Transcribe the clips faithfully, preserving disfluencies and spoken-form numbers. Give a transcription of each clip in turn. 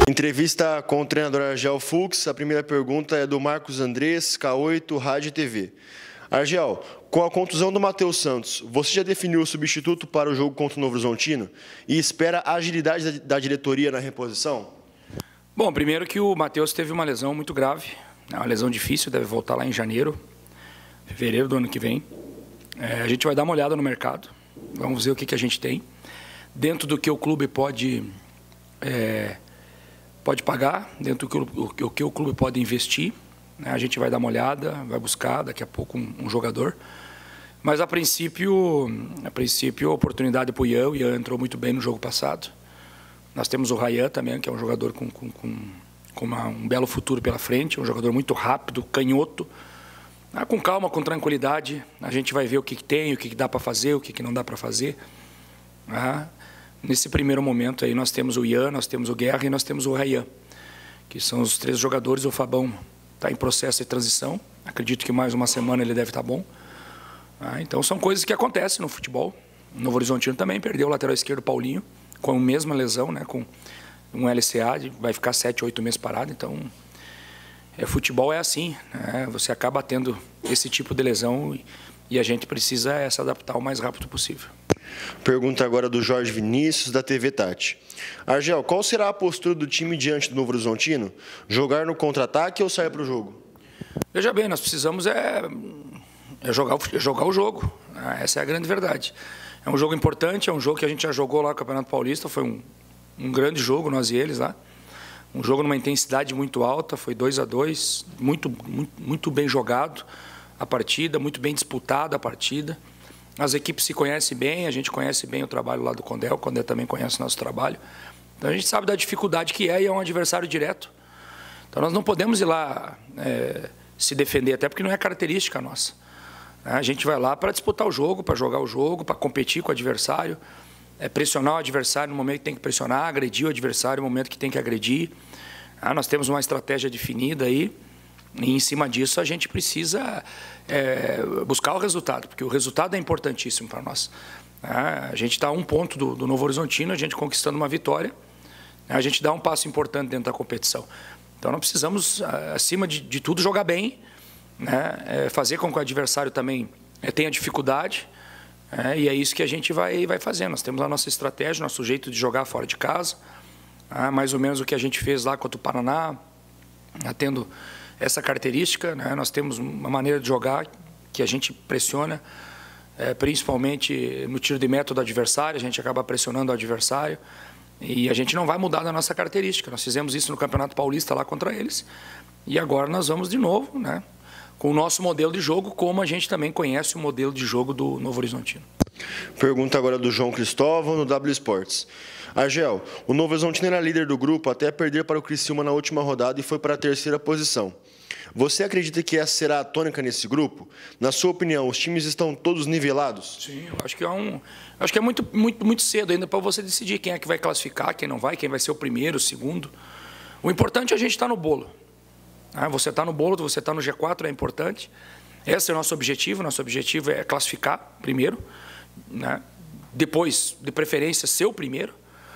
Entrevista com o treinador Argel Fux. A primeira pergunta é do Marcos Andrés, K oito, Rádio e T V. Argel, com a contusão do Matheus Santos, você já definiu o substituto para o jogo contra o Novo Horizontino e espera a agilidade da diretoria na reposição? Bom, primeiro que o Matheus teve uma lesão muito grave, uma lesão difícil, deve voltar lá em janeiro, fevereiro do ano que vem. É, a gente vai dar uma olhada no mercado, vamos ver o que, que a gente tem. Dentro do que o clube pode, é, pode pagar, dentro do que o, o que o clube pode investir, né? A gente vai dar uma olhada, vai buscar daqui a pouco um, um jogador. Mas a princípio, a princípio a oportunidade para o Ian, o Ian entrou muito bem no jogo passado. Nós temos o Rayan também, que é um jogador com, com, com, com uma, um belo futuro pela frente, um jogador muito rápido, canhoto. Ah, com calma, com tranquilidade, a gente vai ver o que, que tem, o que, que dá para fazer, o que, que não dá para fazer. Ah, nesse primeiro momento aí nós temos o Ian, nós temos o Guerra e nós temos o Rayan, que são os três jogadores. O Fabão está em processo de transição, acredito que mais uma semana ele deve estar bom. Ah, então são coisas que acontecem no futebol. O Novo Horizontino também perdeu o lateral esquerdo Paulinho, com a mesma lesão, né, com um L C A, vai ficar sete, oito meses parado. Então, é, futebol é assim, né, você acaba tendo esse tipo de lesão e, e a gente precisa é, se adaptar o mais rápido possível. Pergunta agora do Jorge Vinícius, da T V Tati. Argel, qual será a postura do time diante do Novo Horizontino? Jogar no contra-ataque ou sair para o jogo? Veja bem, nós precisamos é, é, jogar, o, é jogar o jogo, né, essa é a grande verdade. É um jogo importante, é um jogo que a gente já jogou lá no Campeonato Paulista, foi um, um grande jogo, nós e eles lá. Um jogo numa intensidade muito alta, foi dois a dois, muito, muito, muito bem jogado a partida, muito bem disputada a partida. As equipes se conhecem bem, a gente conhece bem o trabalho lá do Condé, o Condé também conhece o nosso trabalho. Então a gente sabe da dificuldade que é e é um adversário direto. Então nós não podemos ir lá é, se defender, até porque não é característica nossa. A gente vai lá para disputar o jogo, para jogar o jogo, para competir com o adversário, é, pressionar o adversário no momento que tem que pressionar, agredir o adversário no momento que tem que agredir. Ah, nós temos uma estratégia definida aí e, em cima disso, a gente precisa é, buscar o resultado, porque o resultado é importantíssimo para nós. Ah, a gente está a um ponto do, do Novo Horizontino, a gente conquistando uma vitória, a gente dá um passo importante dentro da competição. Então, nós precisamos, acima de, de tudo, jogar bem, né, é, fazer com que o adversário também é, tenha dificuldade, é, e é isso que a gente vai, vai fazer. Nós temos a nossa estratégia, nosso jeito de jogar fora de casa, é, mais ou menos o que a gente fez lá contra o Paraná, é, tendo essa característica, né, nós temos uma maneira de jogar que a gente pressiona, é, principalmente no tiro de meta do adversário, a gente acaba pressionando o adversário, e a gente não vai mudar da nossa característica. Nós fizemos isso no Campeonato Paulista lá contra eles, e agora nós vamos de novo, né, com o nosso modelo de jogo, como a gente também conhece o modelo de jogo do Novo Horizontino. Pergunta agora do João Cristóvão, no W Sports. Argel, o Novo Horizontino era líder do grupo até perder para o Criciúma na última rodada e foi para a terceira posição. Você acredita que essa será a tônica nesse grupo? Na sua opinião, os times estão todos nivelados? Sim, eu acho que é, um, acho que é muito, muito, muito cedo ainda para você decidir quem é que vai classificar, quem não vai, quem vai ser o primeiro, o segundo. O importante é a gente estar no bolo. Você está no bolo, você está no G quatro, é importante. Esse é o nosso objetivo. Nosso objetivo é classificar primeiro, né? Depois, de preferência, ser o primeiro,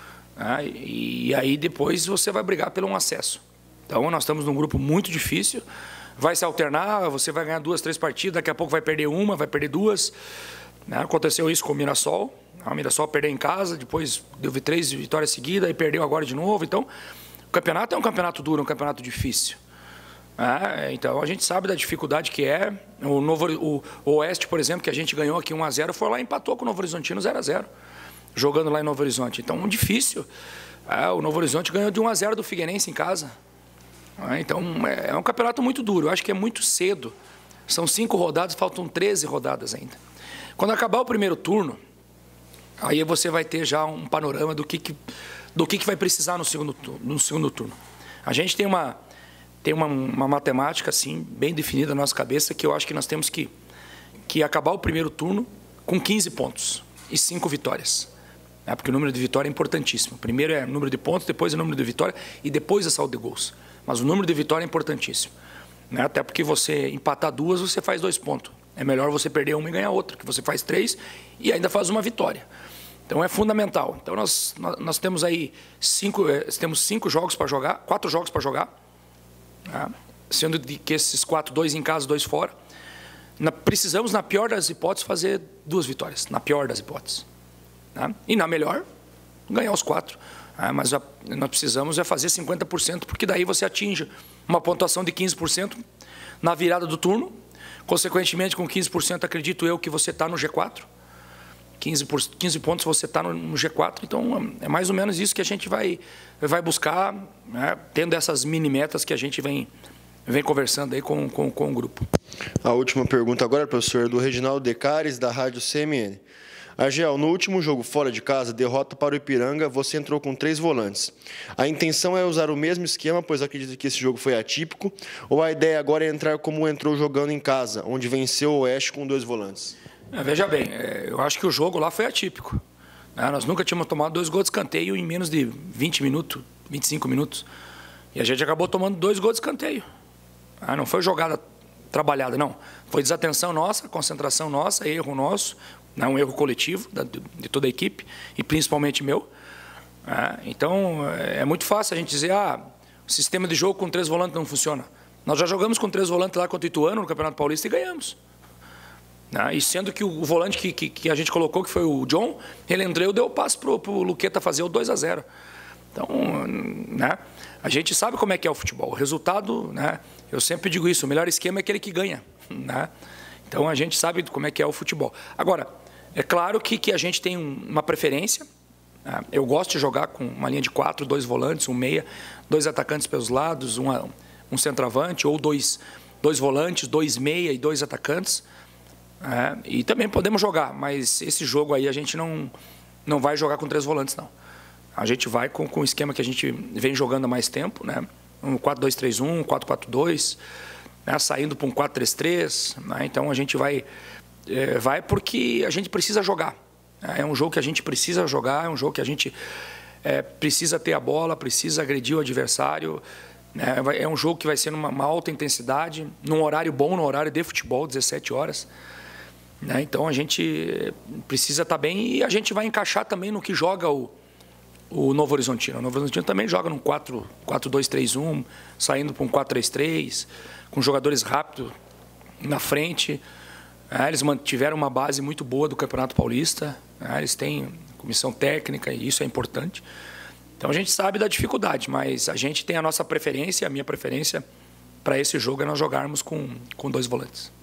né? E aí depois você vai brigar pelo um acesso. Então nós estamos num grupo muito difícil, vai se alternar, você vai ganhar duas, três partidas, daqui a pouco vai perder uma, vai perder duas, né? Aconteceu isso com o Mirassol, o Mirassol perdeu em casa, depois deu três vitórias seguidas e perdeu agora de novo. Então o campeonato é um campeonato duro, um campeonato difícil. Ah, então a gente sabe da dificuldade que é. O, Novo, o, o Oeste, por exemplo, que a gente ganhou aqui um a zero, foi lá e empatou com o Novo Horizontino zero a zero, jogando lá em Novo Horizonte. Então, difícil. Ah, o Novo Horizonte ganhou de um a zero do Figueirense em casa. Ah, então, é, é um campeonato muito duro. Eu acho que é muito cedo. São cinco rodadas, faltam treze rodadas ainda. Quando acabar o primeiro turno, aí você vai ter já um panorama do que, que, do que, que vai precisar no segundo, no segundo turno. A gente tem uma... Tem uma, uma matemática assim, bem definida na nossa cabeça, que eu acho que nós temos que, que acabar o primeiro turno com quinze pontos e cinco vitórias. É, porque o número de vitória é importantíssimo. Primeiro é o número de pontos, depois é o número de vitória e depois a saldo de gols. Mas o número de vitória é importantíssimo. Né? Até porque você empatar duas, você faz dois pontos. É melhor você perder uma e ganhar outra, que você faz três e ainda faz uma vitória. Então é fundamental. Então nós, nós, nós temos aí cinco, temos cinco jogos para jogar, quatro jogos para jogar, né? Sendo de que esses quatro, dois em casa, dois fora. Na, precisamos, na pior das hipóteses, fazer duas vitórias, na pior das hipóteses. Né? E na melhor, ganhar os quatro. Ah, mas a, nós precisamos é fazer cinquenta por cento, porque daí você atinge uma pontuação de quinze por cento na virada do turno. Consequentemente, com quinze por cento, acredito eu que você está no G quatro. quinze, por, quinze pontos você está no, no G quatro. Então, é mais ou menos isso que a gente vai, vai buscar, né, tendo essas mini metas que a gente vem, vem conversando aí com, com, com o grupo. A última pergunta agora, professor, é do Reginaldo Decares, da Rádio C M N. Argel, no último jogo fora de casa, derrota para o Ipiranga, você entrou com três volantes. A intenção é usar o mesmo esquema, pois acredito que esse jogo foi atípico, ou a ideia agora é entrar como entrou jogando em casa, onde venceu o Oeste com dois volantes? É, veja bem, eu acho que o jogo lá foi atípico. Nós nunca tínhamos tomado dois gols de escanteio em menos de vinte minutos, vinte e cinco minutos. E a gente acabou tomando dois gols de escanteio. Não foi jogada trabalhada, não. Foi desatenção nossa, concentração nossa, erro nosso, não um erro coletivo de toda a equipe, e principalmente meu. Então, é muito fácil a gente dizer, ah, o sistema de jogo com três volantes não funciona. Nós já jogamos com três volantes lá contra o Ituano, no Campeonato Paulista, e ganhamos. E sendo que o volante que, que, que a gente colocou, que foi o John, ele entrou e deu o passe para o Luqueta fazer o dois a zero. Então, né, a gente sabe como é que é o futebol. O resultado, né, eu sempre digo isso, o melhor esquema é aquele que ganha. Né? Então, a gente sabe como é que é o futebol. Agora, é claro que, que a gente tem uma preferência. Né? Eu gosto de jogar com uma linha de quatro, dois volantes, um meia, dois atacantes pelos lados, um, um centroavante, ou dois, dois volantes, dois meia e dois atacantes. É, e também podemos jogar, mas esse jogo aí a gente não, não vai jogar com três volantes, não. A gente vai com, com o esquema que a gente vem jogando há mais tempo, né? Um quatro dois três um, um quatro quatro dois, né? Saindo para um quatro três três. Né? Então a gente vai, é, vai porque a gente precisa jogar. É um jogo que a gente precisa jogar, é um jogo que a gente é, precisa ter a bola, precisa agredir o adversário. Né? É um jogo que vai ser numa uma alta intensidade, num horário bom, no horário de futebol, dezessete horas. Né? Então a gente precisa estar bem e a gente vai encaixar também no que joga o, o Novo Horizontino. O Novo Horizontino também joga num quatro dois três um, saindo para um quatro três três, com jogadores rápidos na frente. É, eles mantiveram uma base muito boa do Campeonato Paulista. É, eles têm comissão técnica e isso é importante. Então a gente sabe da dificuldade, mas a gente tem a nossa preferência, a minha preferência para esse jogo é nós jogarmos com, com dois volantes.